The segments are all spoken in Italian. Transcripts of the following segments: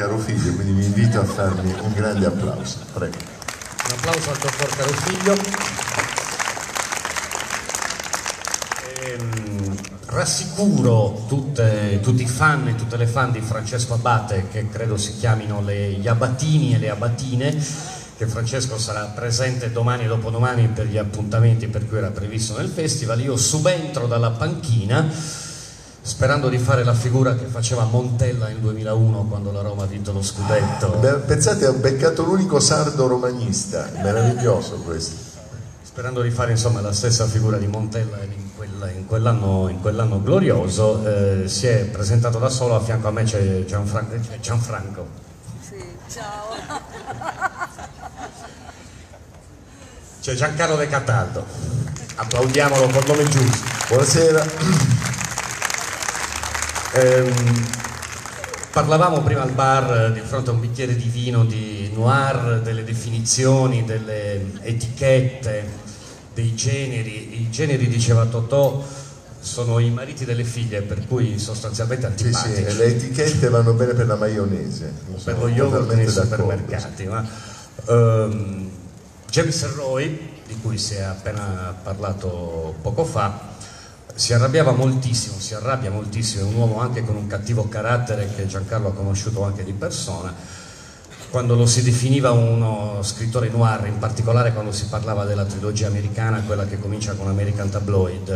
Carofiglio, quindi vi invito a farmi un grande applauso. Prego. Un applauso al dottor Carofiglio. Rassicuro tutti i fan e tutte le fan di Francesco Abate, che credo si chiamino gli Abatini e le Abatine, che Francesco sarà presente domani e dopodomani per gli appuntamenti per cui era previsto nel festival. Io subentro dalla panchina sperando di fare la figura che faceva Montella nel 2001 quando la Roma ha vinto lo scudetto. Pensate, ho beccato l'unico sardo romanista, meraviglioso questo. Sperando di fare insomma la stessa figura di Montella in quell'anno glorioso. Si è presentato da solo, a fianco a me c'è Gianfranco. Sì, ciao. C'è Giancarlo De Cataldo, applaudiamolo col nome giusto. Buonasera. Parlavamo prima al bar, di fronte a un bicchiere di vino, di noir, delle definizioni, delle etichette, dei generi. I generi, diceva Totò, sono i mariti delle figlie, per cui sostanzialmente antipatici. Sì, sì, le etichette vanno bene per la maionese, per lo yogurt nei supermercati. Ma James Roy, di cui si è appena parlato poco fa, si arrabbia moltissimo, è un uomo anche con un cattivo carattere che Giancarlo ha conosciuto anche di persona, quando lo si definiva uno scrittore noir, in particolare quando si parlava della trilogia americana, quella che comincia con American Tabloid.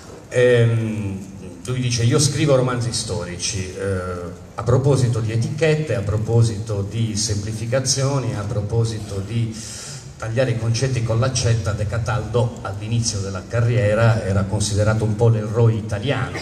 Lui dice: io scrivo romanzi storici, a proposito di etichette, a proposito di semplificazioni, a proposito di tagliare i concetti con l'accetta. De Cataldo all'inizio della carriera era considerato un po' l'eroe italiano,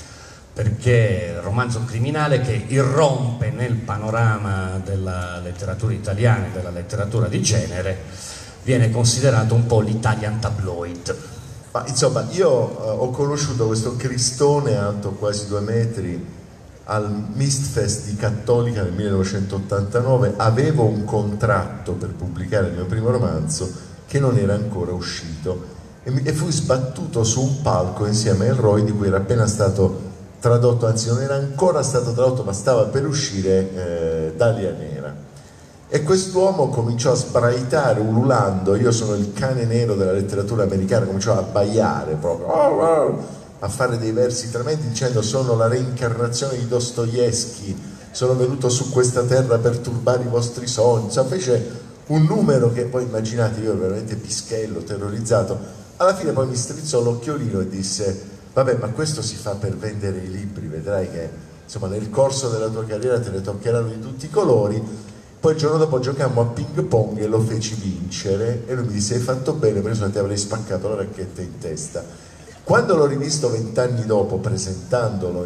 perché romanzo criminale che irrompe nel panorama della letteratura italiana e della letteratura di genere, viene considerato un po' l'Italian tabloid. Ma insomma, io ho conosciuto questo Cristone alto quasi 2 metri al Mistfest di Cattolica nel 1989. Avevo un contratto per pubblicare il mio primo romanzo che non era ancora uscito e fui sbattuto su un palco insieme a Roy, di cui era appena stato tradotto, anzi non era ancora stato tradotto ma stava per uscire, Dalia Nera, e quest'uomo cominciò a sbraitare ululando: io sono il cane nero della letteratura americana, cominciò a abbaiare proprio, a fare dei versi tremendi dicendo: sono la reincarnazione di Dostoevskij, sono venuto su questa terra per turbare i vostri sogni. Insomma, fece un numero che poi immaginate, io ero veramente pischello, terrorizzato. Alla fine poi mi strizzò l'occhiolino e disse: vabbè, ma questo si fa per vendere i libri, vedrai che insomma nel corso della tua carriera te ne toccheranno di tutti i colori. Poi il giorno dopo giocammo a ping pong e lo feci vincere e lui mi disse: hai fatto bene, perché se no ti avrei spaccato la racchetta in testa. Quando l'ho rivisto 20 anni dopo, presentandolo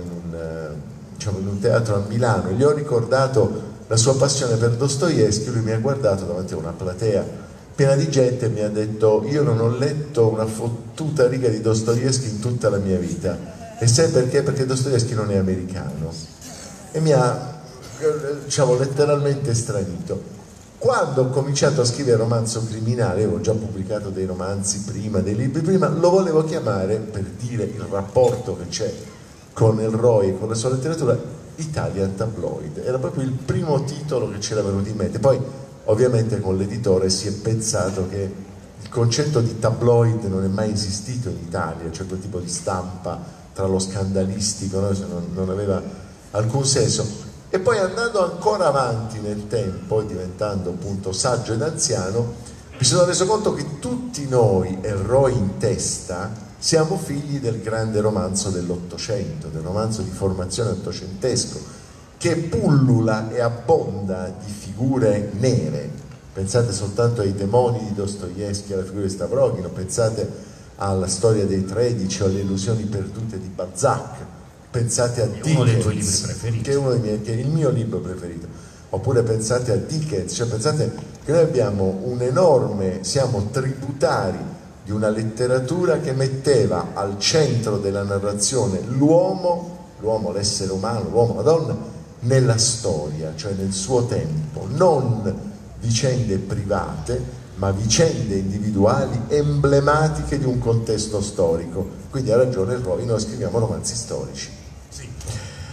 in un teatro a Milano, e gli ho ricordato la sua passione per Dostoevskij, lui mi ha guardato davanti a una platea piena di gente e mi ha detto: io non ho letto una fottuta riga di Dostoevskij in tutta la mia vita. E sai perché? Perché Dostoevskij non è americano. E mi ha, diciamo, letteralmente stranito. Quando ho cominciato a scrivere romanzo criminale, avevo già pubblicato dei romanzi prima, dei libri prima, lo volevo chiamare, per dire il rapporto che c'è con il Roy e con la sua letteratura, Italian Tabloid. Era proprio il primo titolo che c'era venuto in mente. Poi ovviamente con l'editore si è pensato che il concetto di tabloid non è mai esistito in Italia, cioè quel tipo di stampa tra lo scandalistico, no? Non aveva alcun senso. E poi andando ancora avanti nel tempo e diventando appunto saggio ed anziano, mi sono reso conto che tutti noi, eroi in testa, siamo figli del grande romanzo dell'Ottocento, del romanzo di formazione ottocentesco, che pullula e abbonda di figure nere. Pensate soltanto ai demoni di Dostoevskij, alla figura di Stavrochino, pensate alla storia dei 13 o alle illusioni perdute di Balzac, pensate a Dickens, uno dei tuoi libri preferiti, che è il mio libro preferito, oppure pensate a Dickens, cioè pensate che noi abbiamo un enorme, siamo tributari di una letteratura che metteva al centro della narrazione l'uomo, l'essere umano, l'uomo, la donna, nella storia, cioè nel suo tempo, non vicende private, ma vicende individuali emblematiche di un contesto storico. Quindi ha ragione Roy, noi scriviamo romanzi storici. Sì.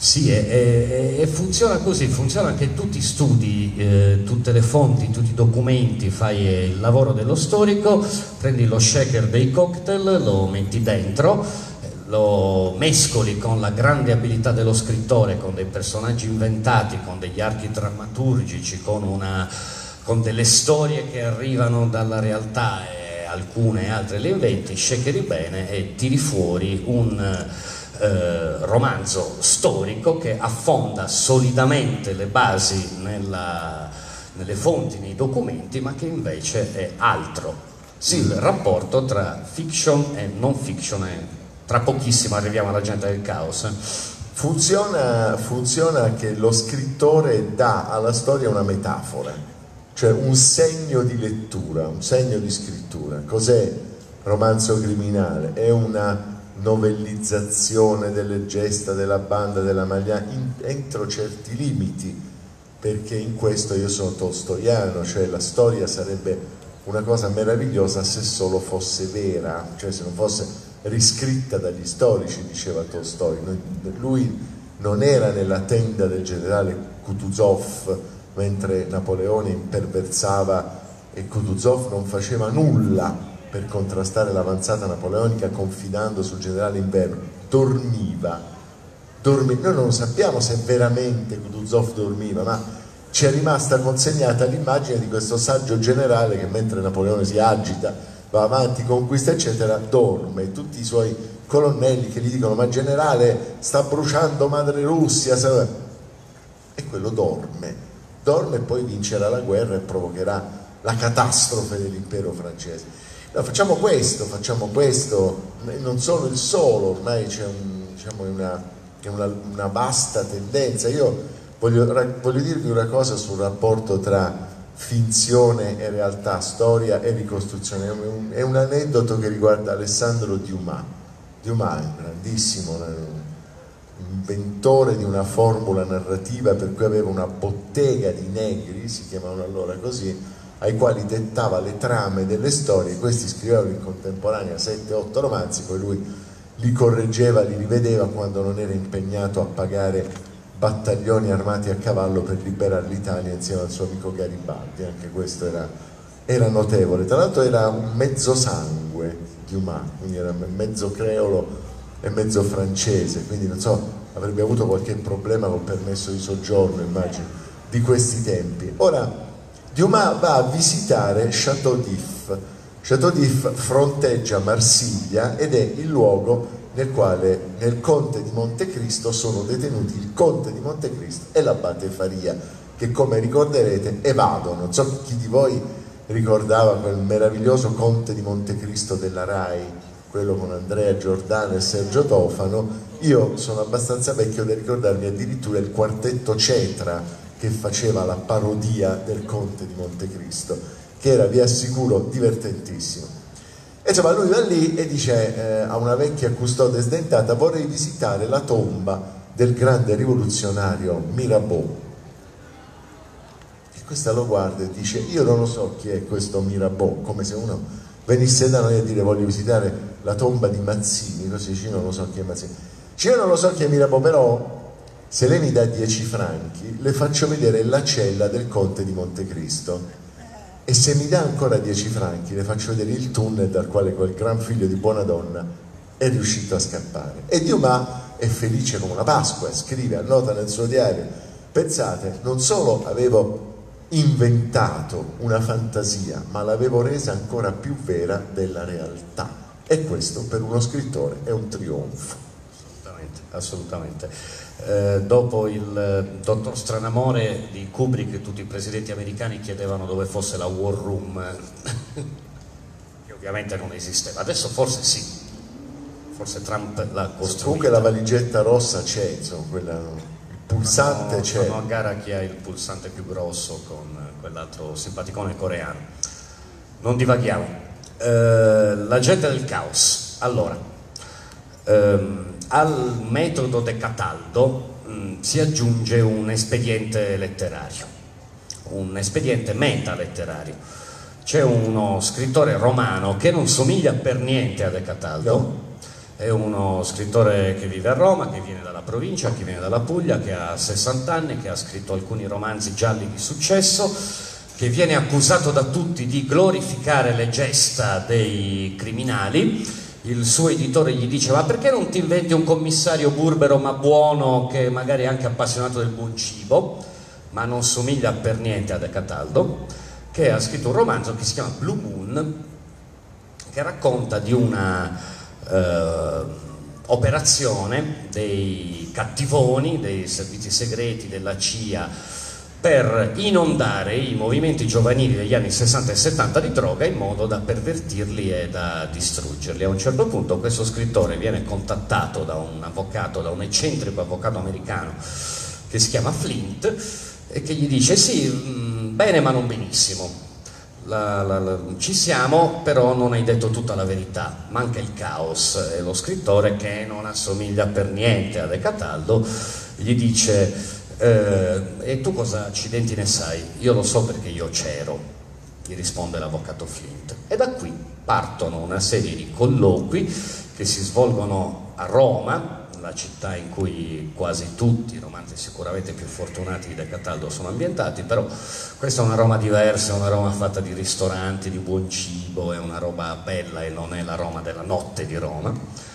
Sì, e funziona così, funziona che tu ti studi tutte le fonti, tutti i documenti, fai il lavoro dello storico, prendi lo shaker dei cocktail, lo metti dentro, lo mescoli con la grande abilità dello scrittore, con dei personaggi inventati, con degli archi drammaturgici, con delle storie che arrivano dalla realtà e alcune altre le inventi, shakeri bene e tiri fuori un romanzo storico che affonda solidamente le basi nelle fonti, nei documenti, ma che invece è altro. Sì, il rapporto tra fiction e non fiction è, tra pochissimo arriviamo alla gente del caos. Funziona che lo scrittore dà alla storia una metafora, cioè un segno di lettura, un segno di scrittura. Cos'è romanzo criminale? È una novellizzazione delle gesta della banda della Maglia entro certi limiti, perché in questo io sono tolstoiano, cioè la storia sarebbe una cosa meravigliosa se solo fosse vera, cioè se non fosse riscritta dagli storici, diceva Tolstoi. Lui non era nella tenda del generale Kutuzov mentre Napoleone imperversava e Kutuzov non faceva nulla per contrastare l'avanzata napoleonica confidando sul generale Inverno, dormiva. Noi non sappiamo se veramente Kutuzov dormiva, ma ci è rimasta consegnata l'immagine di questo saggio generale che mentre Napoleone si agita, va avanti, conquista eccetera, dorme. Tutti i suoi colonnelli che gli dicono ma generale sta bruciando madre Russia, e quello dorme e poi vincerà la guerra e provocherà la catastrofe dell'impero francese. No, facciamo questo, non solo il solo, ormai c'è una vasta tendenza. Io voglio dirvi una cosa sul rapporto tra finzione e realtà, storia e ricostruzione. È un aneddoto che riguarda Alessandro Dumas. Dumas è un grandissimo inventore di una formula narrativa per cui aveva una bottega di negri, si chiamavano allora così, ai quali dettava le trame delle storie. Questi scrivevano in contemporanea 7-8 romanzi, poi lui li correggeva, li rivedeva quando non era impegnato a pagare battaglioni armati a cavallo per liberare l'Italia insieme al suo amico Garibaldi. Anche questo era notevole. Tra l'altro era un mezzo sangue Dumas, quindi era mezzo creolo e mezzo francese, quindi non so, avrebbe avuto qualche problema col permesso di soggiorno, immagino, di questi tempi. Ora Dumas va a visitare Château d'If. Château d'If fronteggia Marsiglia ed è il luogo nel quale nel Conte di Montecristo sono detenuti il Conte di Montecristo e l'Abate Faria, che come ricorderete evadono. Non so chi di voi ricordava quel meraviglioso Conte di Montecristo della Rai, quello con Andrea Giordano e Sergio Tofano. Io sono abbastanza vecchio da ricordarmi addirittura il quartetto Cetra che faceva la parodia del Conte di Montecristo, che era, vi assicuro, divertentissimo. E insomma lui va lì e dice a una vecchia custode sdentata: vorrei visitare la tomba del grande rivoluzionario Mirabeau. E questa lo guarda e dice: io non lo so chi è questo Mirabeau, come se uno venisse da noi a dire voglio visitare la tomba di Mazzini, così dice: io non lo so chi è Mazzini. Io non lo so chi è Mirabeau, però se lei mi dà 10 franchi le faccio vedere la cella del Conte di Montecristo, e se mi dà ancora 10 franchi le faccio vedere il tunnel dal quale quel gran figlio di buona donna è riuscito a scappare. E Dumas è felice come una Pasqua, scrive, annota nel suo diario: pensate, non solo avevo inventato una fantasia, ma l'avevo resa ancora più vera della realtà, e questo per uno scrittore è un trionfo. Assolutamente. Dopo il Dottor Stranamore di Kubrick, tutti i presidenti americani chiedevano dove fosse la War Room, che ovviamente non esisteva. Adesso forse sì, forse Trump l'ha costruita. Comunque la valigetta rossa c'è, insomma, il pulsante c'è. Sono a gara chi ha il pulsante più grosso con quell'altro simpaticone coreano. Non divaghiamo. La gente del caos. Allora, al metodo de Cataldo si aggiunge un espediente letterario, un espediente metaletterario. C'è uno scrittore romano che non somiglia per niente a De Cataldo, È uno scrittore che vive a Roma, che viene dalla provincia, che viene dalla Puglia, che ha 60 anni, che ha scritto alcuni romanzi gialli di successo, che viene accusato da tutti di glorificare le gesta dei criminali. Il suo editore gli dice: ma perché non ti inventi un commissario burbero ma buono, che magari è anche appassionato del buon cibo, ma non somiglia per niente a De Cataldo, che ha scritto un romanzo che si chiama Blue Moon, che racconta di una operazione dei cattivoni, dei servizi segreti, della CIA, per inondare i movimenti giovanili degli anni 60 e 70 di droga in modo da pervertirli e da distruggerli. A un certo punto questo scrittore viene contattato da un avvocato, da un eccentrico avvocato americano che si chiama Flint, e che gli dice: sì, bene ma non benissimo, ci siamo, però non hai detto tutta la verità, manca il caos. E lo scrittore, che non assomiglia per niente a De Cataldo, gli dice: e tu cosa accidenti ne sai? Io lo so perché io c'ero, gli risponde l'avvocato Flint. E da qui partono una serie di colloqui che si svolgono a Roma, la città in cui quasi tutti i romanzi sicuramente più fortunati di De Cataldo sono ambientati, però questa è una Roma diversa, è una Roma fatta di ristoranti, di buon cibo, è una roba bella e non è la Roma della notte di Roma.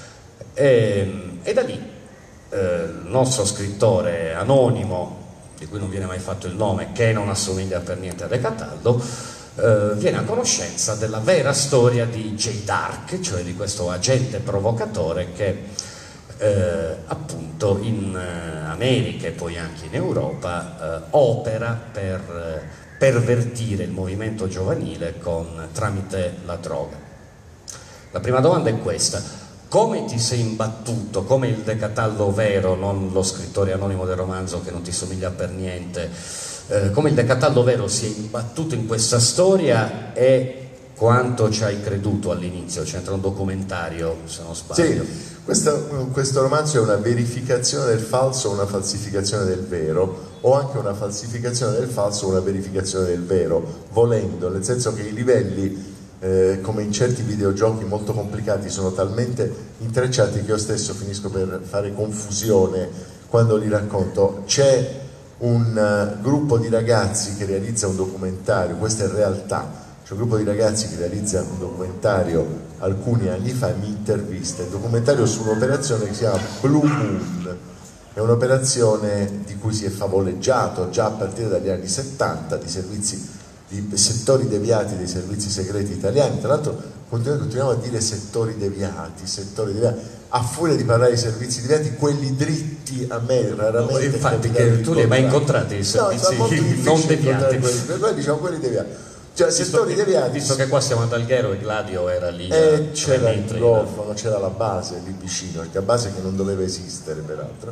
E da lì il nostro scrittore anonimo, di cui non viene mai fatto il nome, che non assomiglia per niente a De Cataldo, viene a conoscenza della vera storia di J. Dark, cioè di questo agente provocatore che appunto in America e poi anche in Europa opera per pervertire il movimento giovanile tramite la droga. La prima domanda è questa: come ti sei imbattuto, come il De Cataldo vero, non lo scrittore anonimo del romanzo che non ti somiglia per niente, come il De Cataldo vero si è imbattuto in questa storia, e quanto ci hai creduto all'inizio? C'entra un documentario, se non sbaglio. Sì. Questo romanzo è una verificazione del falso o una falsificazione del vero, o anche una falsificazione del falso o una verificazione del vero, volendo, nel senso che i livelli, come in certi videogiochi molto complicati, sono talmente intrecciati che io stesso finisco per fare confusione quando li racconto. C'è un gruppo di ragazzi che realizza un documentario, questa è realtà. C'è un gruppo di ragazzi che realizza un documentario alcuni anni fa e mi intervista. Il documentario su un'operazione che si chiama Blue Moon, è un'operazione di cui si è favoleggiato già a partire dagli anni 70 di settori deviati dei servizi segreti italiani. Tra l'altro continuiamo a dire settori deviati, a furia di parlare di servizi deviati, quelli dritti a me raramente. Infatti, che tu li hai mai incontrati i servizi non deviati? Noi diciamo quelli deviati. Cioè, settori deviati. Visto che qua siamo ad Alghero e Gladio era lì, c'era il microfono, c'era la base lì vicino, la base che non doveva esistere peraltro.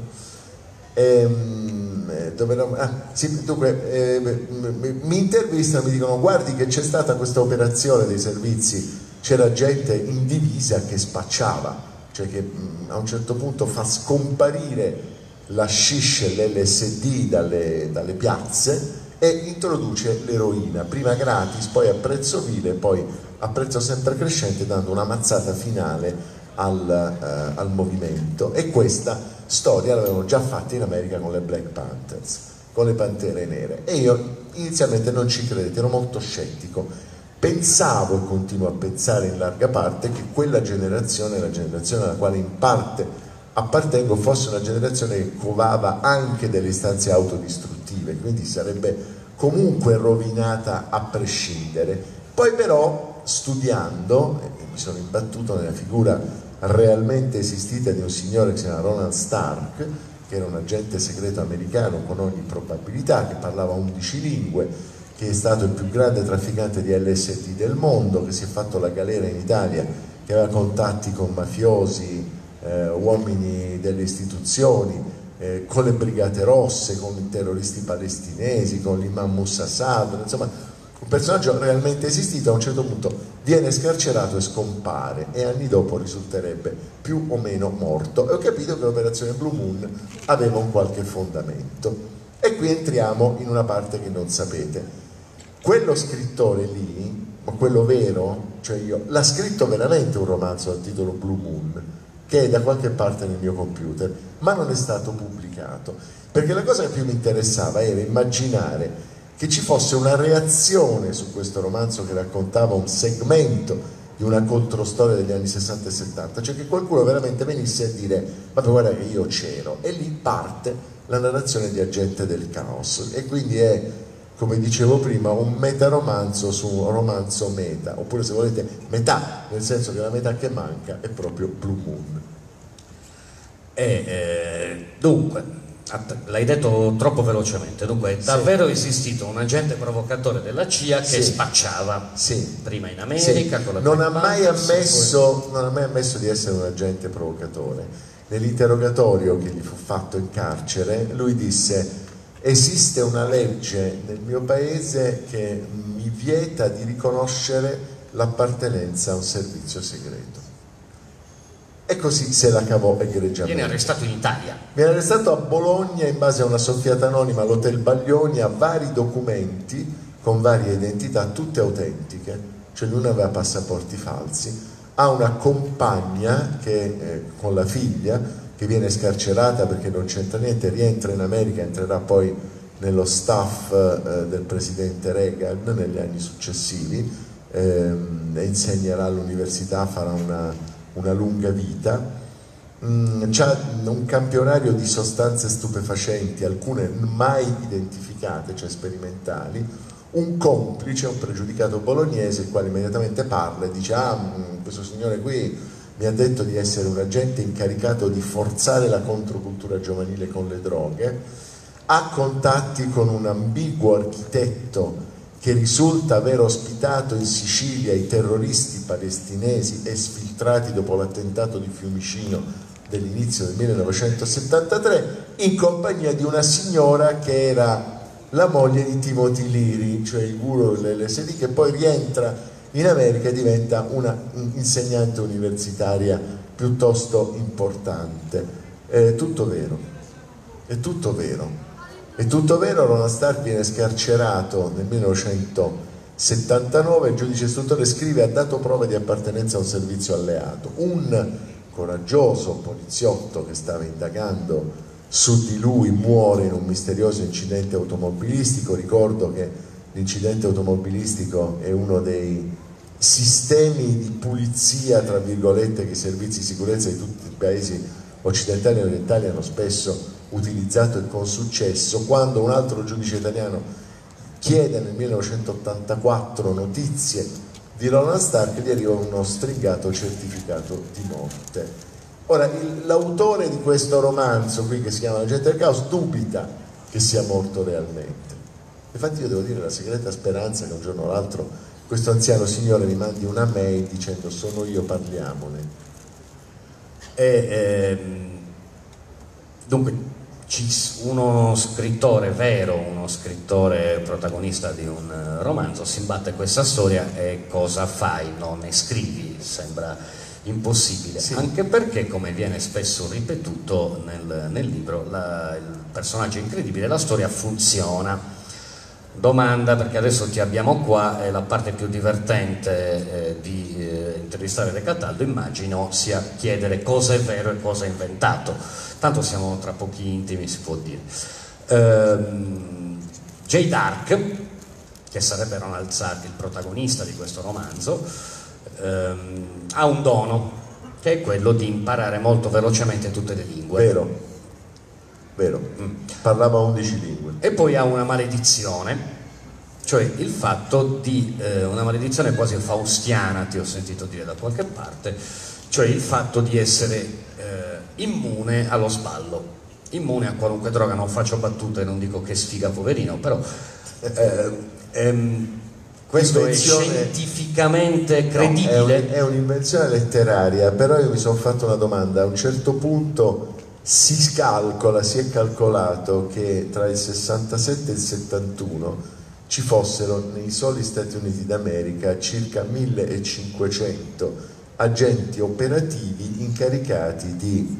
Mi intervistano, mi dicono: guardi che c'è stata questa operazione dei servizi, c'era gente in divisa che spacciava, cioè che a un certo punto fa scomparire la hashish e l'LSD dalle piazze e introduce l'eroina, prima gratis, poi a prezzo vile, poi a prezzo sempre crescente, dando una mazzata finale al movimento. E questa storia l'avevano già fatta in America con le Black Panthers, con le Pantere Nere, e io inizialmente non ci credevo, ero molto scettico. Pensavo e continuo a pensare in larga parte che quella generazione, la generazione alla quale in parte appartengo, fosse una generazione che covava anche delle istanze autodistruttive, quindi sarebbe comunque rovinata a prescindere. Poi però, studiando, mi sono imbattuto nella figura realmente esistita di un signore che si chiama Ronald Stark, che era un agente segreto americano con ogni probabilità, che parlava 11 lingue, che è stato il più grande trafficante di LSD del mondo, che si è fatto la galera in Italia, che aveva contatti con mafiosi, uomini delle istituzioni, con le brigate rosse, con i terroristi palestinesi, con l'imam Moussa Sadr, insomma un personaggio realmente esistito. A un certo punto viene scarcerato e scompare, e anni dopo risulterebbe più o meno morto, e ho capito che l'operazione Blue Moon aveva un qualche fondamento. E qui entriamo in una parte che non sapete. Quello scrittore lì, ma quello vero, cioè io, l'ha scritto veramente un romanzo dal titolo Blue Moon, che è da qualche parte nel mio computer, ma non è stato pubblicato, perché la cosa che più mi interessava era immaginare che ci fosse una reazione su questo romanzo che raccontava un segmento di una controstoria degli anni 60 e 70, cioè che qualcuno veramente venisse a dire vabbè, guarda che io c'ero, e lì parte la narrazione di Agente del Caos, e quindi è, come dicevo prima, un metaromanzo su un romanzo meta, oppure se volete metà, nel senso che la metà che manca è proprio Blue Moon. Dunque, l'hai detto troppo velocemente, dunque è davvero esistito un agente provocatore della CIA che spacciava prima in America con la non ha mai ammesso di essere un agente provocatore. Nell'interrogatorio che gli fu fatto in carcere lui disse: esiste una legge nel mio paese che mi vieta di riconoscere l'appartenenza a un servizio segreto. E così se la cavò egregiamente. Viene arrestato in Italia. Viene arrestato a Bologna in base a una soffiata anonima all'Hotel Baglioni, a vari documenti con varie identità, tutte autentiche, cioè lui non aveva passaporti falsi, ha una compagna che, con la figlia, che viene scarcerata perché non c'entra niente, rientra in America, entrerà poi nello staff del presidente Reagan negli anni successivi, e insegnerà all'università, farà una lunga vita. C'ha un campionario di sostanze stupefacenti, alcune mai identificate, cioè sperimentali, un complice, un pregiudicato bolognese, il quale immediatamente parla e dice: questo signore qui mi ha detto di essere un agente incaricato di forzare la controcultura giovanile con le droghe, ha contatti con un ambiguo architetto che risulta aver ospitato in Sicilia i terroristi palestinesi esfiltrati dopo l'attentato di Fiumicino dell'inizio del 1973, in compagnia di una signora che era la moglie di Timothy Leary, cioè il guru dell'LSD, che poi rientra in America e diventa una insegnante universitaria piuttosto importante. È tutto vero, è tutto vero. È tutto vero. Ronald Stark viene scarcerato nel 1979, il giudice istruttore scrive: ha dato prove di appartenenza a un servizio alleato. Un coraggioso poliziotto che stava indagando su di lui muore in un misterioso incidente automobilistico. Ricordo che l'incidente automobilistico è uno dei sistemi di pulizia, tra virgolette, che i servizi di sicurezza di tutti i paesi occidentali e orientali hanno spesso utilizzato e con successo. Quando un altro giudice italiano chiede nel 1984 notizie di Ronald Stark, gli arriva uno stringato certificato di morte. Ora, l'autore di questo romanzo qui, che si chiama L'Agente del Caos, dubita che sia morto realmente. Infatti io devo dire la segreta speranza che un giorno o l'altro questo anziano signore mi mandi una mail dicendo: sono io, parliamone. Dunque uno scrittore vero, uno scrittore protagonista di un romanzo si imbatte questa storia e cosa fai? Non ne scrivi? Sembra impossibile, anche perché, come viene spesso ripetuto nel libro, il personaggio incredibile, la storia funziona. Domanda, perché adesso ti abbiamo qua, è la parte più divertente di intervistare De Cataldo, immagino, sia chiedere cosa è vero e cosa è inventato. Tanto siamo tra pochi intimi, si può dire. J. Dark, che sarebbe Ronald Stark, il protagonista di questo romanzo, ha un dono, che è quello di imparare molto velocemente tutte le lingue. Vero. Parlava 11 lingue. E poi ha una maledizione, cioè il fatto di una maledizione quasi faustiana, ti ho sentito dire da qualche parte, cioè il fatto di essere immune allo sballo, immune a qualunque droga. Non faccio battute, non dico che sfiga poverino, però questo è scientificamente credibile? No, è un'invenzione letteraria, però io mi sono fatto una domanda. A un certo punto si è calcolato che tra il 67 e il 71 ci fossero nei soli Stati Uniti d'America circa 1500 agenti operativi incaricati di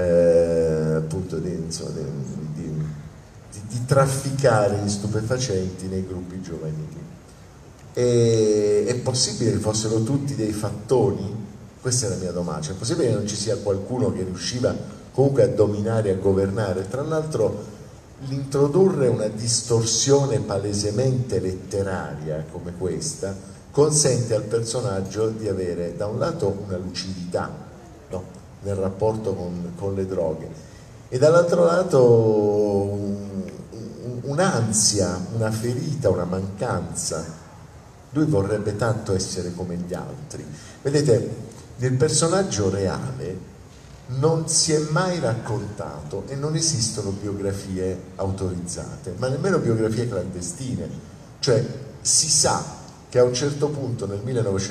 trafficare gli stupefacenti nei gruppi giovanili. È possibile che fossero tutti dei fattoni? Questa è la mia domanda. Cioè, è possibile che non ci sia qualcuno che riusciva comunque a dominare e a governare? Tra l'altro l'introdurre una distorsione palesemente letteraria come questa consente al personaggio di avere da un lato una lucidità, no? Nel rapporto con le droghe, e dall'altro lato un'ansia, una ferita, una mancanza. Lui vorrebbe tanto essere come gli altri. Vedete, nel personaggio reale non si è mai raccontato e non esistono biografie autorizzate, ma nemmeno biografie clandestine. Cioè si sa che a un certo punto nel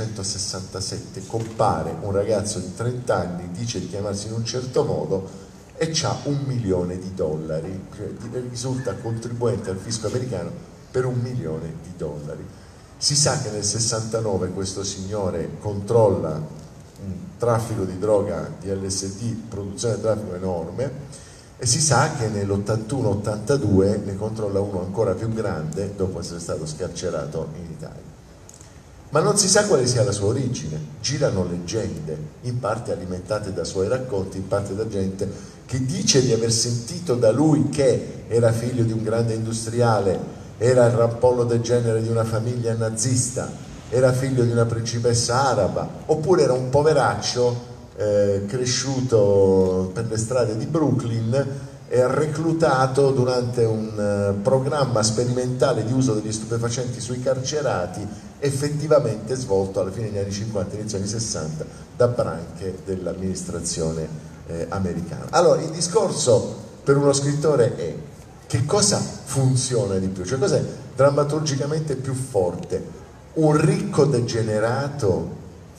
1967 compare un ragazzo di 30 anni, dice di chiamarsi in un certo modo e ha $1 milione, cioè risulta contribuente al fisco americano per $1 milione. Si sa che nel 69 questo signore controlla un traffico di droga, di LSD, produzione di traffico enorme, e si sa che nell'81-82 ne controlla uno ancora più grande dopo essere stato scarcerato in Italia. Ma non si sa quale sia la sua origine. Girano leggende, in parte alimentate da suoi racconti, in parte da gente che dice di aver sentito da lui che era figlio di un grande industriale, era il rampollo del genere di una famiglia nazista, era figlio di una principessa araba, oppure era un poveraccio cresciuto per le strade di Brooklyn e reclutato durante un programma sperimentale di uso degli stupefacenti sui carcerati, effettivamente svolto alla fine degli anni 50 inizio anni 60 da branche dell'amministrazione americana. Allora il discorso per uno scrittore è: che cosa funziona di più? Cioè cos'è drammaturgicamente più forte? Un ricco degenerato,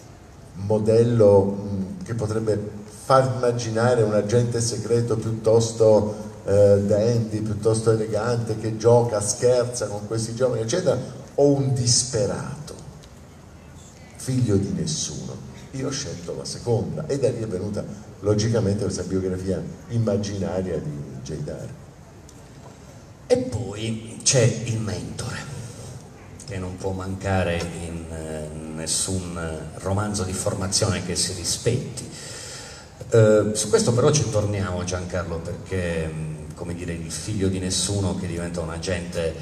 modello che potrebbe far immaginare un agente segreto piuttosto dandy, piuttosto elegante, che gioca, scherza con questi giovani eccetera, o un disperato, figlio di nessuno? Io ho scelto la seconda, e da lì è venuta logicamente questa biografia immaginaria di J. Dare. E poi c'è il mentore, che non può mancare in nessun romanzo di formazione che si rispetti. Su questo però ci torniamo, Giancarlo, perché, come dire, il figlio di nessuno che diventa un agente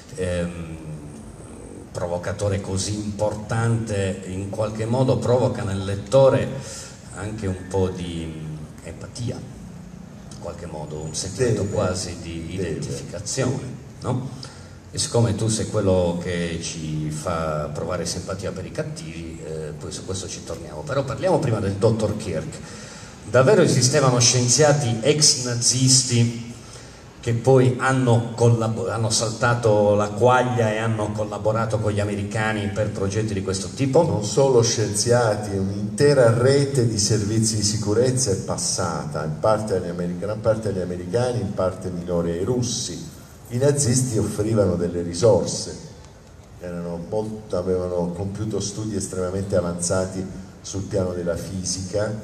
provocatore così importante, in qualche modo provoca nel lettore anche un po' di empatia, in qualche modo, un sentimento quasi di identificazione, no? E siccome tu sei quello che ci fa provare simpatia per i cattivi, poi su questo ci torniamo. Però parliamo prima del dottor Kirk. Davvero esistevano scienziati ex nazisti che poi hanno saltato la quaglia e hanno collaborato con gli americani per progetti di questo tipo? Non solo scienziati, un'intera rete di servizi di sicurezza è passata, in parte gran parte agli americani, in parte minore ai russi. I nazisti offrivano delle risorse, avevano compiuto studi estremamente avanzati sul piano della fisica,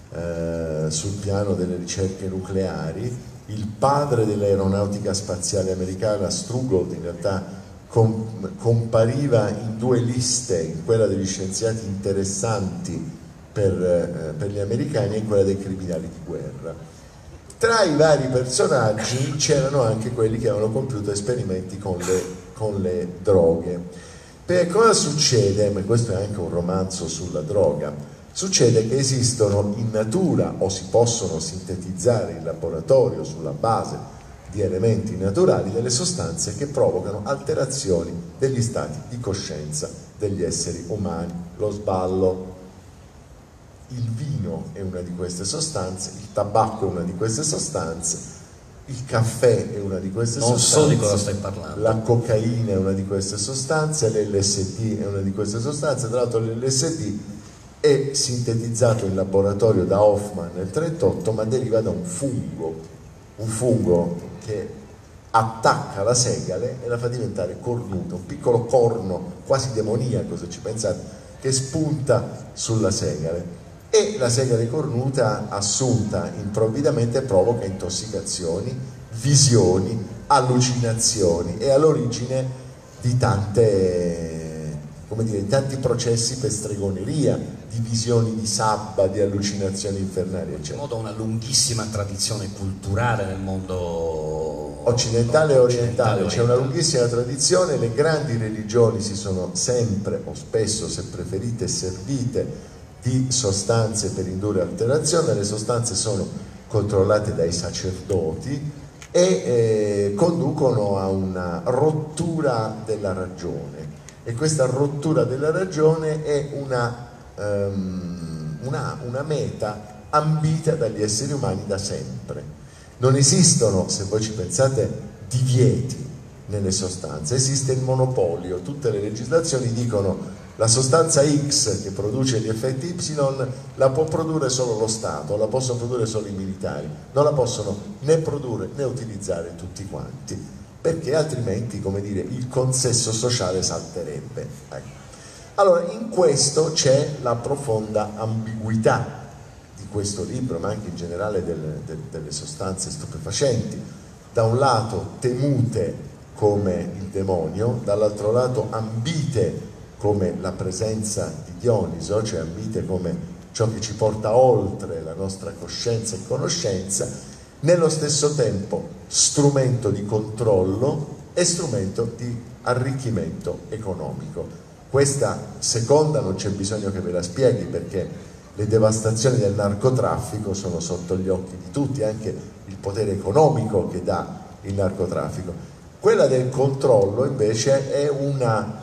sul piano delle ricerche nucleari. Il padre dell'aeronautica spaziale americana, Strugold, in realtà compariva in due liste, in quella degli scienziati interessanti per gli americani e in quella dei criminali di guerra. Tra i vari personaggi c'erano anche quelli che avevano compiuto esperimenti con le droghe. Perché cosa succede? Ma questo è anche un romanzo sulla droga. Succede che esistono in natura, o si possono sintetizzare in laboratorio sulla base di elementi naturali, delle sostanze che provocano alterazioni degli stati di coscienza degli esseri umani. Lo sballo, il vino è una di queste sostanze, il tabacco è una di queste sostanze, il caffè è una di queste sostanze, non so di cosa stai parlando, la cocaina è una di queste sostanze, l'LSD è una di queste sostanze. Tra l'altro l'LSD è sintetizzato in laboratorio da Hoffman nel 1938, ma deriva da un fungo che attacca la segale e la fa diventare cornuta, un piccolo corno quasi demoniaco, se ci pensate, che spunta sulla segale, e la segale cornuta assunta improvvidamente provoca intossicazioni, visioni, allucinazioni, e all'origine di tante come dire, tanti processi per stregoneria, di visioni di sabba, di allucinazioni infernali, eccetera. In modo una lunghissima tradizione culturale nel mondo occidentale e orientale, c'è una lunghissima tradizione, le grandi religioni si sono sempre o spesso, se preferite, servite di sostanze per indurre alterazione, le sostanze sono controllate dai sacerdoti e conducono a una rottura della ragione, e questa rottura della ragione è una meta ambita dagli esseri umani da sempre. Non esistono, se voi ci pensate, divieti nelle sostanze, esiste il monopolio. Tutte le legislazioni dicono la sostanza X che produce gli effetti Y la può produrre solo lo Stato, la possono produrre solo i militari, non la possono né produrre né utilizzare tutti quanti, perché altrimenti, come dire, il consesso sociale salterebbe. Ecco. Allora, in questo c'è la profonda ambiguità di questo libro, ma anche in generale delle sostanze stupefacenti. Da un lato temute come il demonio, dall'altro lato ambite come la presenza di Dioniso, cioè ambite come ciò che ci porta oltre la nostra coscienza e conoscenza, nello stesso tempo strumento di controllo e strumento di arricchimento economico. Questa seconda non c'è bisogno che ve la spieghi, perché le devastazioni del narcotraffico sono sotto gli occhi di tutti, anche il potere economico che dà il narcotraffico. Quella del controllo invece è una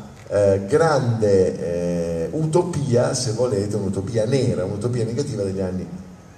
grande utopia, se volete, un'utopia nera, un'utopia negativa degli anni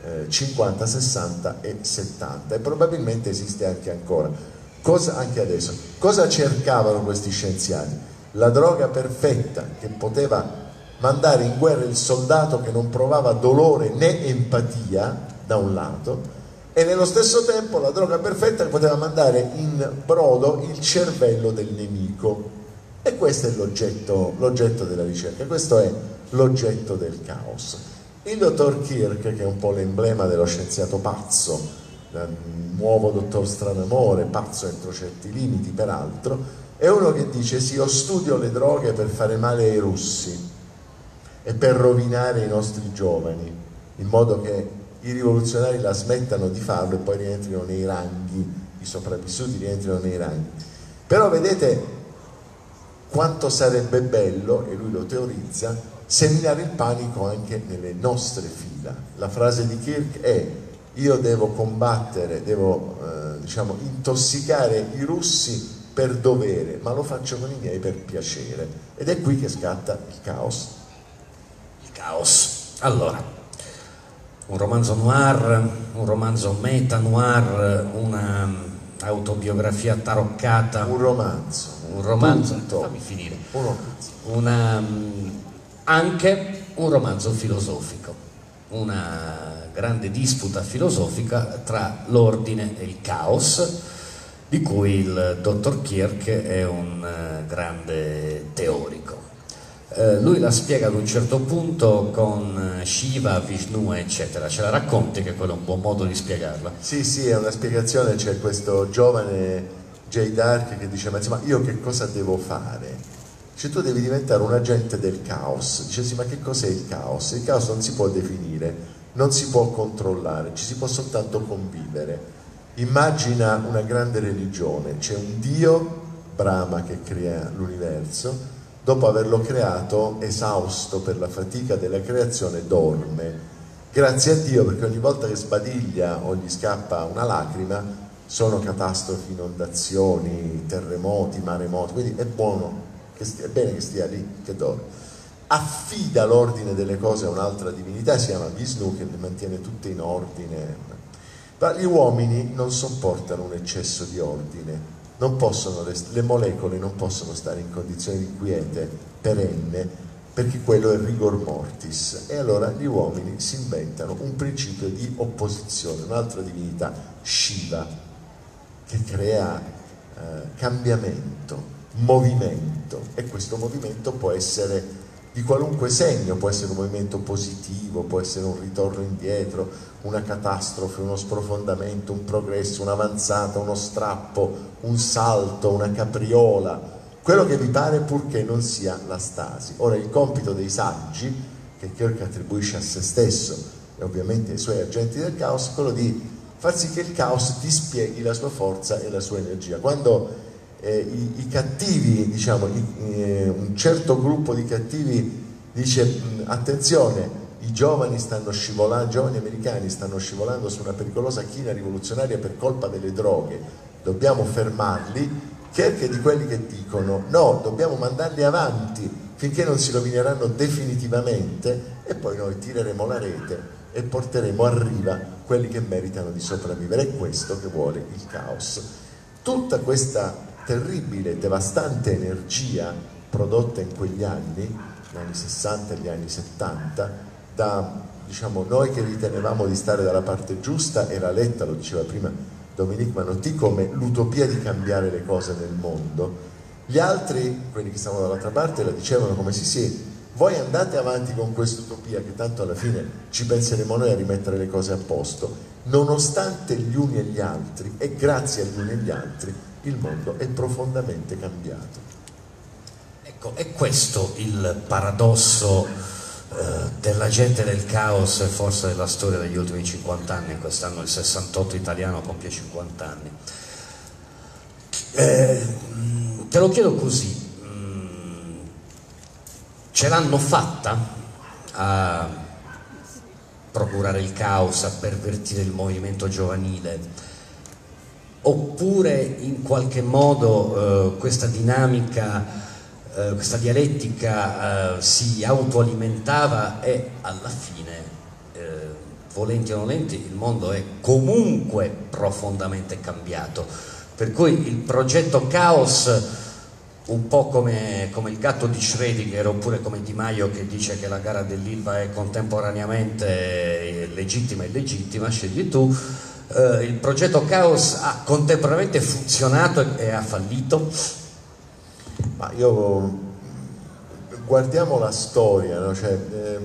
50, 60 e 70, e probabilmente esiste anche ancora, anche adesso. Cosa cercavano questi scienziati? La droga perfetta che poteva mandare in guerra il soldato che non provava dolore né empatia da un lato, e nello stesso tempo la droga perfetta che poteva mandare in brodo il cervello del nemico. E questo è l'oggetto della ricerca, questo è l'oggetto del caos. Il dottor Kirk, che è un po' l'emblema dello scienziato pazzo, il nuovo dottor Stranamore, pazzo entro certi limiti peraltro, è uno che dice: sì, io studio le droghe per fare male ai russi e per rovinare i nostri giovani, in modo che i rivoluzionari la smettano di farlo e poi rientrino nei ranghi, i sopravvissuti rientrino nei ranghi. Però vedete quanto sarebbe bello, e lui lo teorizza, seminare il panico anche nelle nostre fila. La frase di Kirk è: io devo combattere, devo diciamo intossicare i russi per dovere, ma lo faccio con i miei per piacere. Ed è qui che scatta il caos. Il caos. Allora, un romanzo noir, un romanzo meta-noir, una autobiografia taroccata. Un romanzo. Un romanzo, tutto. fammi finire. Un romanzo. Anche un romanzo filosofico, una grande disputa filosofica tra l'ordine e il caos, di cui il dottor Kirk è un grande teorico. Lui la spiega ad un certo punto con Shiva, Vishnu, eccetera. Ce la racconti, che quello è un buon modo di spiegarla? Sì, sì, è una spiegazione. C'è questo giovane Jay Dark che dice: ma insomma, io che cosa devo fare? Cioè, tu devi diventare un agente del caos. Dice: sì, ma che cos'è il caos? Il caos non si può definire, non si può controllare, ci si può soltanto convivere. Immagina una grande religione, c'è un Dio, Brahma, che crea l'universo. Dopo averlo creato, esausto per la fatica della creazione, dorme. Grazie a Dio, perché ogni volta che sbadiglia o gli scappa una lacrima sono catastrofi, inondazioni, terremoti, maremoti, quindi è bene che stia lì, che dorme. Affida l'ordine delle cose a un'altra divinità, si chiama Vishnu, che le mantiene tutte in ordine. Ma gli uomini non sopportano un eccesso di ordine. Le molecole non possono stare in condizioni di quiete perenne, perché quello è rigor mortis, e allora gli uomini si inventano un principio di opposizione, un'altra divinità, Shiva, che crea cambiamento, movimento, e questo movimento può essere di qualunque segno, può essere un movimento positivo, può essere un ritorno indietro, una catastrofe, uno sprofondamento, un progresso, un'avanzata, uno strappo, un salto, una capriola. quello che vi pare purché non sia la stasi. Ora il compito dei saggi, che Kirk attribuisce a se stesso e ovviamente ai suoi agenti del caos, è quello di far sì che il caos dispieghi la sua forza e la sua energia. Quando i cattivi, diciamo, un certo gruppo di cattivi dice attenzione, i giovani stanno scivolando, i giovani americani stanno scivolando su una pericolosa china rivoluzionaria per colpa delle droghe, dobbiamo fermarli, Kirk è di quelli che dicono no, dobbiamo mandarli avanti finché non si rovineranno definitivamente e poi noi tireremo la rete e porteremo a riva quelli che meritano di sopravvivere. È questo che vuole il caos. Tutta questa terribile, devastante energia prodotta in quegli anni, gli anni 60 e gli anni 70, da, diciamo, noi che ritenevamo di stare dalla parte giusta, era letta, lo diceva prima Dominique Manotti, come l'utopia di cambiare le cose nel mondo. Gli altri, quelli che stavano dall'altra parte, la dicevano come sì, voi andate avanti con questa utopia che tanto alla fine ci penseremo noi a rimettere le cose a posto. Nonostante gli uni e gli altri, e grazie agli uni e gli altri, il mondo è profondamente cambiato. Ecco, è questo il paradosso della gente del caos e forse della storia degli ultimi 50 anni. Quest'anno il 68 italiano compie 50 anni. Te lo chiedo così, ce l'hanno fatta a procurare il caos, a pervertire il movimento giovanile, oppure in qualche modo questa dinamica, questa dialettica si autoalimentava e alla fine, volenti o nolenti, il mondo è comunque profondamente cambiato, per cui il progetto caos, un po' come il gatto di Schrödinger, oppure come Di Maio che dice che la gara dell'Ilva è contemporaneamente legittima e illegittima, scegli tu, il progetto caos ha contemporaneamente funzionato e ha fallito? Ma guardiamo la storia, no? Cioè,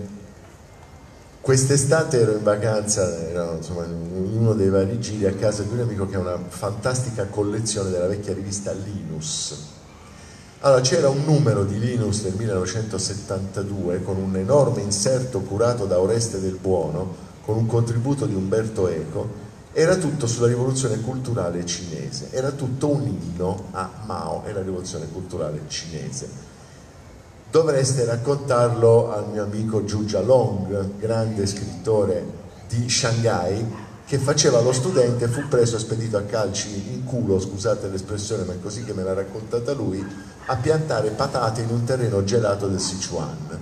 quest'estate ero in vacanza, ero, insomma, in uno dei vari giri a casa di un amico che ha una fantastica collezione della vecchia rivista Linus. Allora c'era un numero di Linus del 1972 con un enorme inserto curato da Oreste Del Buono, con un contributo di Umberto Eco. Era tutto sulla rivoluzione culturale cinese, era tutto un inno a Mao e la rivoluzione culturale cinese. Dovreste raccontarlo al mio amico Zhu Jialong, grande scrittore di Shanghai, che faceva lo studente, fu preso e spedito a calci in culo, scusate l'espressione ma è così che me l'ha raccontata lui, a piantare patate in un terreno gelato del Sichuan.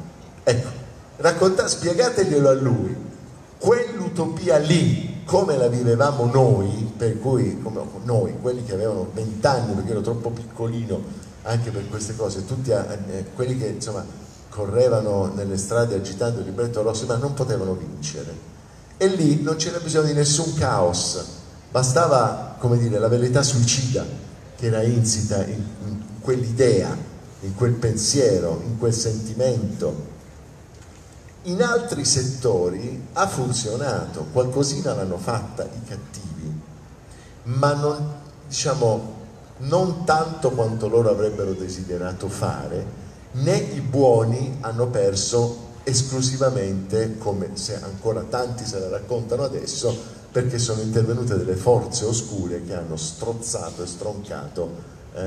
Ecco, spiegateglielo a lui, quell'utopia lì, come la vivevamo noi, per cui come noi, quelli che avevano 20 anni, perché ero troppo piccolino anche per queste cose, tutti quelli che insomma correvano nelle strade agitando il libretto rosso, ma non potevano vincere. E lì non c'era bisogno di nessun caos, bastava, come dire, la velleità suicida che era insita in quell'idea, in quel pensiero, in quel sentimento. In altri settori ha funzionato, qualcosina l'hanno fatta i cattivi, ma non, diciamo, non tanto quanto loro avrebbero desiderato fare, né i buoni hanno perso esclusivamente, come se ancora tanti se la raccontano adesso, perché sono intervenute delle forze oscure che hanno strozzato e stroncato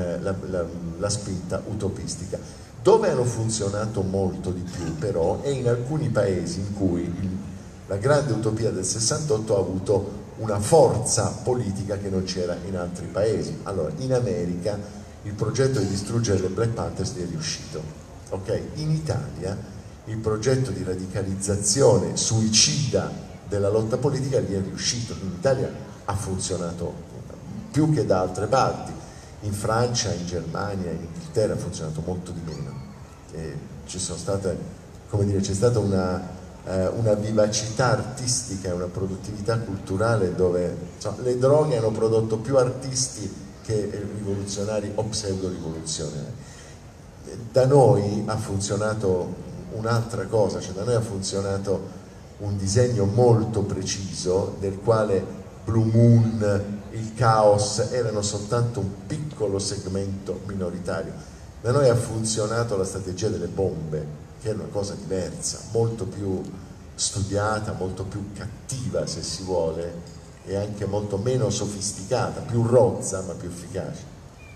la spinta utopistica. Dove hanno funzionato molto di più però è in alcuni paesi in cui la grande utopia del 68 ha avuto una forza politica che non c'era in altri paesi. Allora, in America il progetto di distruggere le Black Panthers è riuscito, ok? In Italia il progetto di radicalizzazione suicida della lotta politica lì è riuscito. In Italia ha funzionato più che da altre parti. In Francia, in Germania, in Inghilterra ha funzionato molto di meno. Ci sono state, come dire, c'è stata una vivacità artistica e una produttività culturale dove insomma, le droghe hanno prodotto più artisti che rivoluzionari o pseudo rivoluzionari. Da noi ha funzionato un'altra cosa, cioè da noi ha funzionato un disegno molto preciso del quale Blue Moon, il caos erano soltanto un piccolo segmento minoritario. Da noi ha funzionato la strategia delle bombe, che è una cosa diversa, molto più studiata, molto più cattiva se si vuole, e anche molto meno sofisticata, più rozza ma più efficace.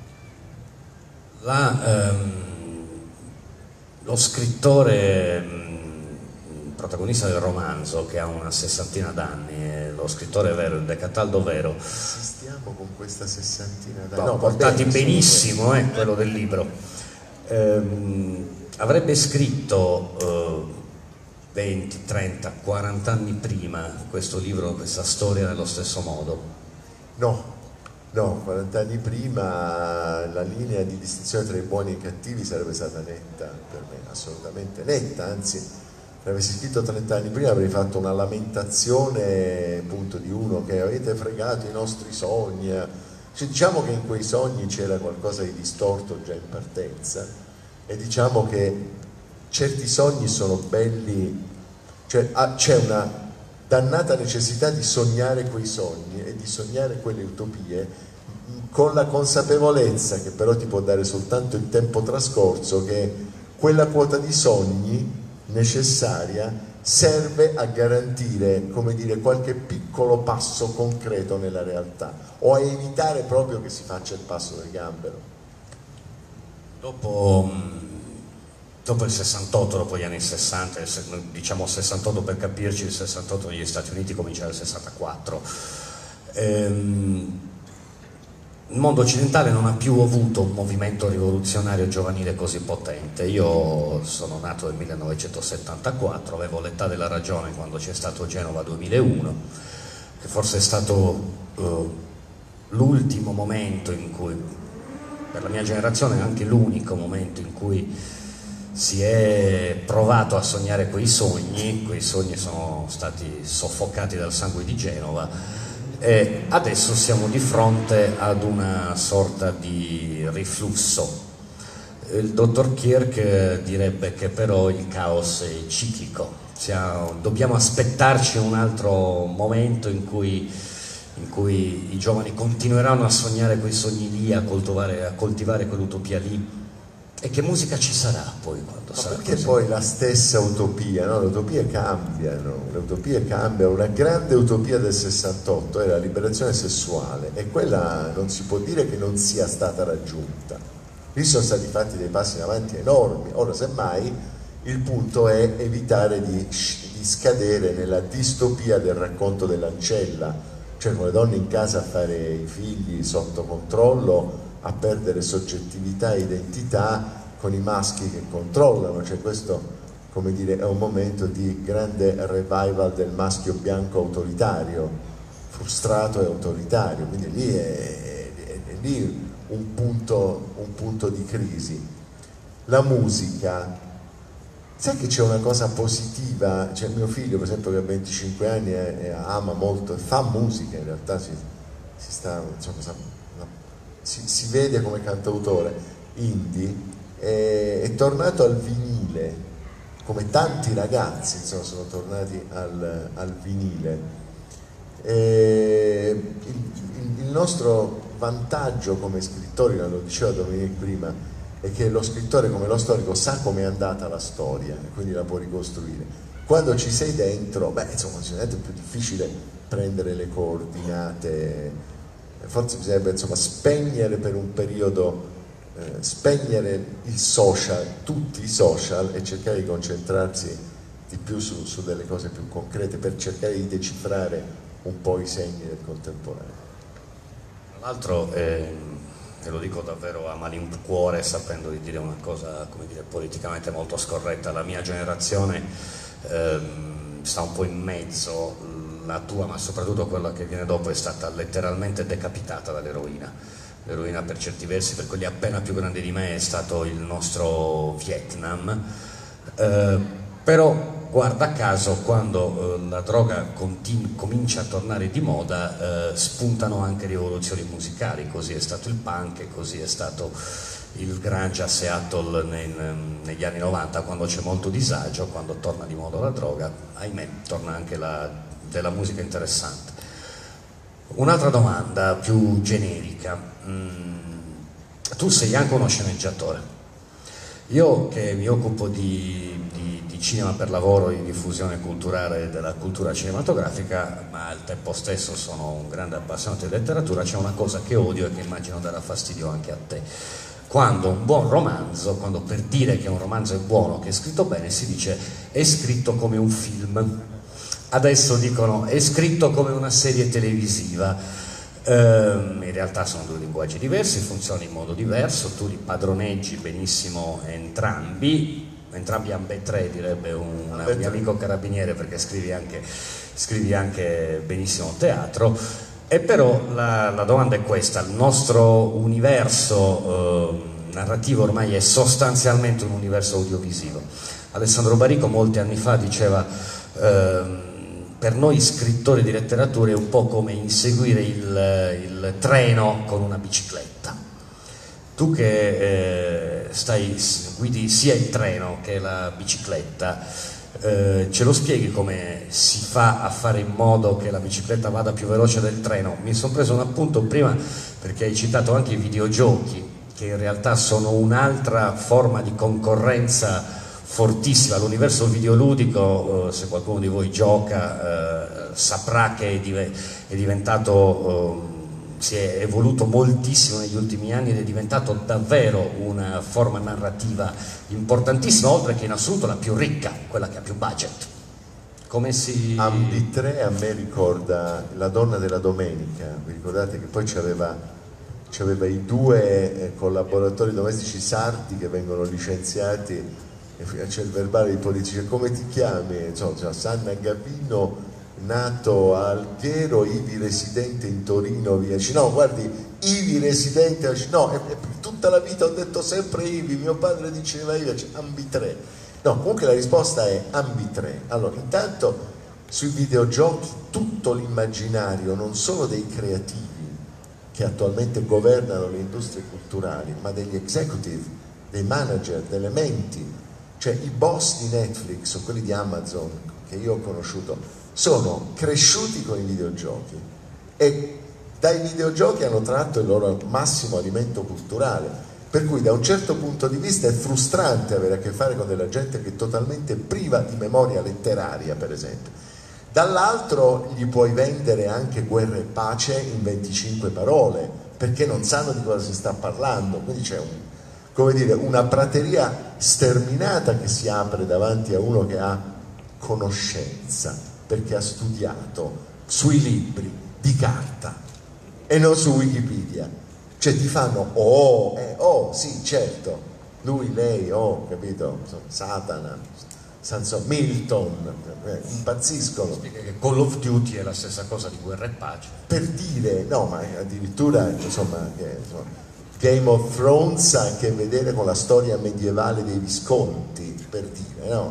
Lo scrittore protagonista del romanzo, che ha una sessantina d'anni, lo scrittore vero, il De Cataldo vero. Stiamo con questa sessantina d'anni. No, portati benissimo, quello del libro. Avrebbe scritto 20, 30, 40 anni prima questo libro, questa storia nello stesso modo? No, 40 anni prima la linea di distinzione tra i buoni e i cattivi sarebbe stata netta per me, assolutamente netta, anzi, se avessi scritto 30 anni prima avrei fatto una lamentazione appunto di uno che avete fregato i nostri sogni. Cioè, diciamo che in quei sogni c'era qualcosa di distorto già in partenza, e diciamo che certi sogni sono belli, cioè c'è una dannata necessità di sognare quei sogni e di sognare quelle utopie, con la consapevolezza, che però ti può dare soltanto il tempo trascorso, che quella quota di sogni necessaria serve a garantire, come dire, qualche piccolo passo concreto nella realtà, o a evitare proprio che si faccia il passo del gambero. Dopo il 68, dopo gli anni 60, diciamo 68 per capirci, il 68 negli Stati Uniti comincia nel 64. Il mondo occidentale non ha più avuto un movimento rivoluzionario giovanile così potente. Io sono nato nel 1974, avevo l'età della ragione quando c'è stato Genova 2001, che forse è stato l'ultimo momento in cui, per la mia generazione, anche l'unico momento in cui si è provato a sognare quei sogni sono stati soffocati dal sangue di Genova, e adesso siamo di fronte ad una sorta di riflusso. Il dottor Kirk direbbe che però il caos è ciclico, dobbiamo aspettarci un altro momento in cui i giovani continueranno a sognare quei sogni lì, a coltivare quell'utopia lì. E che musica ci sarà poi quando sarà perché così? Poi la stessa utopia, no? Le utopie cambiano, una grande utopia del 68 era la liberazione sessuale, e quella non si può dire che non sia stata raggiunta. Lì sono stati fatti dei passi in avanti enormi. Ora, semmai, il punto è evitare di scadere nella distopia del racconto dell'ancella, cioè con le donne in casa a fare i figli sotto controllo, a perdere soggettività e identità, con i maschi che controllano. Cioè questo, come dire, è un momento di grande revival del maschio bianco autoritario, frustrato e autoritario, quindi lì è lì un punto di crisi. La musica, sai che c'è una cosa positiva? C'è mio figlio, per esempio, che ha 25 anni e ama molto e fa musica, in realtà si vede come cantautore indie, è tornato al vinile, come tanti ragazzi, insomma, sono tornati al vinile. Il nostro vantaggio come scrittori, lo diceva Dominique prima, è che lo scrittore, come lo storico, sa com'è andata la storia e quindi la può ricostruire. Quando ci sei dentro, insomma, è più difficile prendere le coordinate. Forse bisognerebbe, insomma, spegnere per un periodo, spegnere il social, tutti i social, e cercare di concentrarsi di più su delle cose più concrete, per cercare di decifrare un po' i segni del contemporaneo. Tra l'altro, e lo dico davvero a malincuore, sapendo di dire una cosa, come dire, politicamente molto scorretta, la mia generazione sta un po' in mezzo. La tua, ma soprattutto quella che viene dopo, è stata letteralmente decapitata dall'eroina. L'eroina, per certi versi, per quelli appena più grandi di me, è stato il nostro Vietnam. Però guarda caso, quando la droga comincia a tornare di moda, spuntano anche rivoluzioni musicali. Così è stato il punk, e così è stato il grunge a Seattle negli anni 90, quando c'è molto disagio, quando torna di moda la droga, ahimè, torna anche della musica interessante. Un'altra domanda più generica. Tu sei anche uno sceneggiatore, Io che mi occupo di cinema per lavoro, di diffusione culturale della cultura cinematografica, ma al tempo stesso sono un grande appassionato di letteratura, c'è una cosa che odio e che immagino darà fastidio anche a te. Quando un buon romanzo, quando per dire che un romanzo è buono, che è scritto bene, si dice è scritto come un film. Adesso dicono è scritto come una serie televisiva. In realtà sono due linguaggi diversi, funzionano in modo diverso, tu li padroneggi benissimo entrambi ambe tre, direbbe un mio amico carabiniere, perché scrivi anche benissimo teatro. E però la domanda è questa: il nostro universo narrativo ormai è sostanzialmente un universo audiovisivo. Alessandro Barico molti anni fa diceva per noi scrittori di letteratura è un po' come inseguire il treno con una bicicletta. Tu che guidi sia il treno che la bicicletta, ce lo spieghi come si fa a fare in modo che la bicicletta vada più veloce del treno? Mi sono preso un appunto prima perché hai citato anche i videogiochi, che in realtà sono un'altra forma di concorrenza fortissima. L'universo videoludico, se qualcuno di voi gioca, saprà che è diventato, si è evoluto moltissimo negli ultimi anni ed è diventato davvero una forma narrativa importantissima, oltre che in assoluto la più ricca, quella che ha più budget. Come si... Ambi3 a me ricorda La donna della domenica, vi ricordate che poi c'aveva i due collaboratori domestici sardi che vengono licenziati, c'è il verbale di polizia, come ti chiami? Insomma, Sanna Gavino, nato a Alghero, ivi residente in Torino, via. No, guardi, ivi residente, no, tutta la vita ho detto sempre ivi, mio padre diceva ivi, Ambi3. No, comunque la risposta è Ambi3. Allora, intanto sui videogiochi tutto l'immaginario, non solo dei creativi che attualmente governano le industrie culturali, ma degli executive, dei manager, delle menti, cioè i boss di Netflix o quelli di Amazon che io ho conosciuto sono cresciuti con i videogiochi e dai videogiochi hanno tratto il loro massimo alimento culturale, per cui da un certo punto di vista è frustrante avere a che fare con della gente che è totalmente priva di memoria letteraria, per esempio. Dall'altro gli puoi vendere anche Guerra e Pace in 25 parole perché non sanno di cosa si sta parlando, quindi c'è una prateria sterminata che si apre davanti a uno che ha conoscenza, perché ha studiato sui libri di carta e non su Wikipedia. Cioè ti fanno sì, certo, lui, lei, capito, Satana, Milton, impazziscono. Spiega che Call of Duty è la stessa cosa di Guerra e Pace. Per dire, no, ma addirittura, Game of Thrones ha a che vedere con la storia medievale dei Visconti, per dire, no?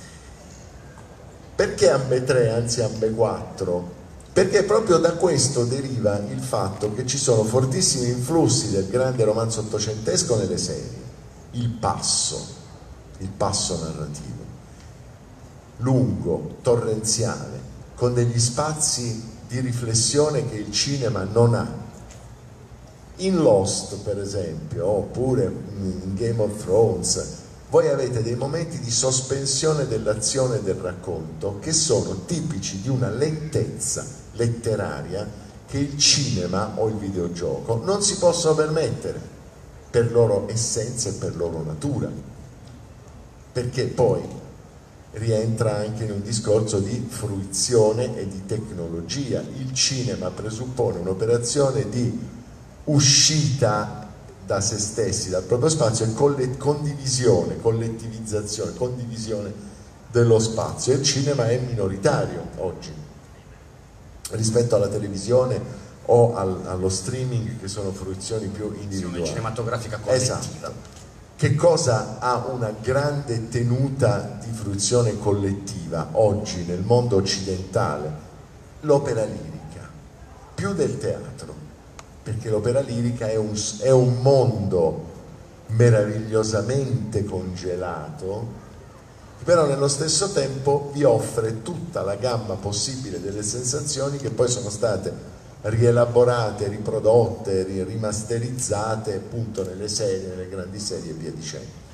Perché Ambe3 anzi Ambe4? Perché proprio da questo deriva il fatto che ci sono fortissimi influssi del grande romanzo ottocentesco nelle serie. Il passo narrativo, lungo, torrenziale, con degli spazi di riflessione che il cinema non ha. In Lost, per esempio, oppure in Game of Thrones, voi avete dei momenti di sospensione dell'azione e del racconto che sono tipici di una lentezza letteraria che il cinema o il videogioco non si possono permettere per loro essenza e per loro natura, perché poi rientra anche in un discorso di fruizione e di tecnologia. Il cinema presuppone un'operazione di uscita da se stessi, dal proprio spazio, e condivisione, collettivizzazione, condivisione dello spazio. E il cinema è minoritario oggi rispetto alla televisione o allo streaming, che sono fruizioni più individuali. Cinematografica collettiva. Esatto. Che cosa ha una grande tenuta di fruizione collettiva oggi nel mondo occidentale? L'opera lirica, più del teatro, perché l'opera lirica è un mondo meravigliosamente congelato, però nello stesso tempo vi offre tutta la gamma possibile delle sensazioni che poi sono state rielaborate, riprodotte, rimasterizzate appunto nelle serie, nelle grandi serie e via dicendo.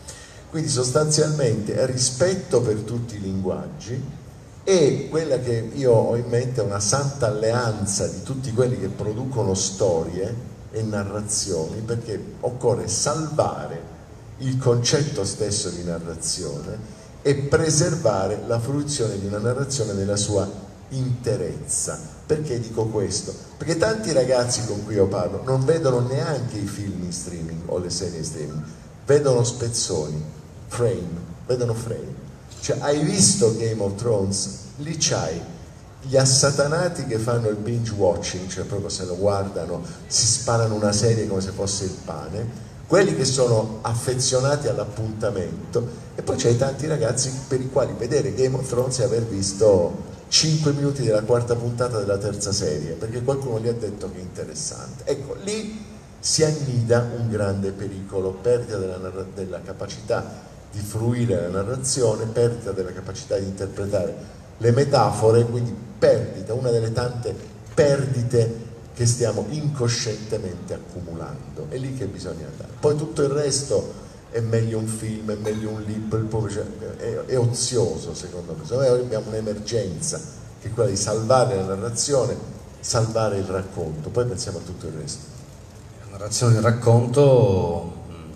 Quindi sostanzialmente rispetto per tutti i linguaggi, e quella che io ho in mente è una santa alleanza di tutti quelli che producono storie e narrazioni, perché occorre salvare il concetto stesso di narrazione e preservare la fruizione di una narrazione nella sua interezza. Perché dico questo? Perché tanti ragazzi con cui io parlo non vedono neanche i film in streaming o le serie in streaming, vedono spezzoni, vedono frame. Cioè, hai visto Game of Thrones? Lì c'hai gli assatanati che fanno il binge watching, cioè proprio se lo guardano, si sparano una serie come se fosse il pane, quelli che sono affezionati all'appuntamento, e poi c'hai tanti ragazzi per i quali vedere Game of Thrones è aver visto 5 minuti della quarta puntata della terza serie, perché qualcuno gli ha detto che è interessante. Ecco, lì si annida un grande pericolo, perdita della capacità di fruire la narrazione, perdita della capacità di interpretare le metafore, quindi perdita, una delle tante perdite che stiamo incoscientemente accumulando. È lì che bisogna andare. Poi tutto il resto è meglio un film, è meglio un libro, è ozioso secondo me. Secondo me noi abbiamo un'emergenza che è quella di salvare la narrazione, salvare il racconto, poi pensiamo a tutto il resto. La narrazione e il racconto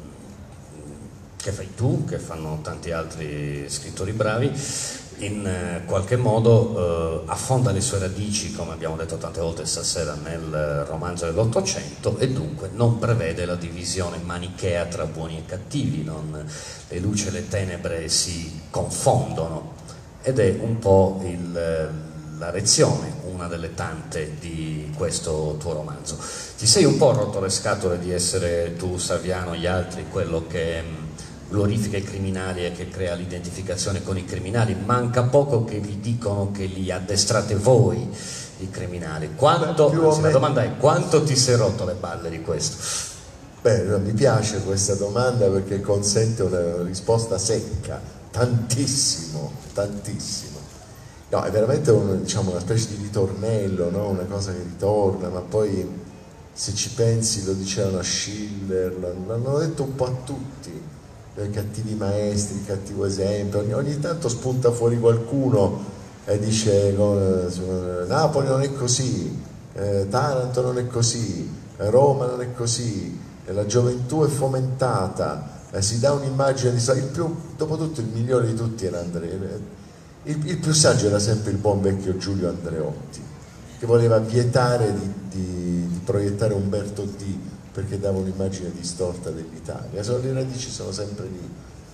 che fai tu, che fanno tanti altri scrittori bravi, in qualche modo affonda le sue radici, come abbiamo detto tante volte stasera, nel romanzo dell'Ottocento, e dunque non prevede la divisione manichea tra buoni e cattivi, le luci e le tenebre si confondono, ed è un po' la lezione, una delle tante di questo tuo romanzo. Ti sei un po' rotto le scatole di essere tu, Saviano, gli altri, quello che glorifica i criminali e che crea l'identificazione con i criminali? Manca poco che vi dicono che li addestrate voi i criminali. La domanda è: quanto ti sei rotto le balle di questo? Beh, mi piace questa domanda perché consente una risposta secca. Tantissimo, tantissimo. No, è veramente diciamo, una specie di ritornello, no? Una cosa che ritorna, ma poi se ci pensi lo dicevano a Schiller, l'hanno detto un po' a tutti. Cattivi maestri, cattivo esempio, ogni tanto spunta fuori qualcuno e dice Napoli non è così, Taranto non è così, Roma non è così, la gioventù è fomentata, si dà un'immagine di dopo tutto il migliore di tutti era Andrea, il più saggio era sempre il buon vecchio Giulio Andreotti, che voleva vietare di proiettare Umberto D perché dava un'immagine distorta dell'Italia. Le radici sono sempre lì,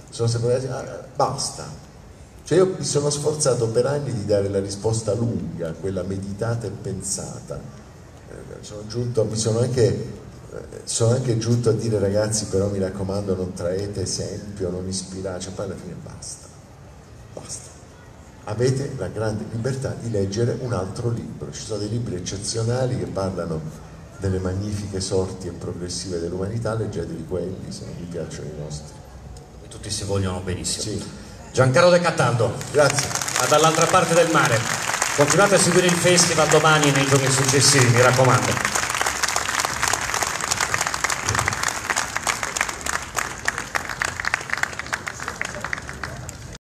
basta. Cioè io mi sono sforzato per anni di dare la risposta lunga, quella meditata e pensata. Sono anche giunto a dire: ragazzi, però mi raccomando, non traete esempio, non ispirate, cioè poi alla fine basta. Avete la grande libertà di leggere un altro libro, ci sono dei libri eccezionali che parlano delle magnifiche sorti e progressive dell'umanità, leggetevi quelli se non vi piacciono i nostri. Tutti si vogliono benissimo. Sì. Giancarlo De Cataldo, grazie. Dall'altra parte del mare. Continuate a seguire il festival domani e nei giorni successivi, mi raccomando.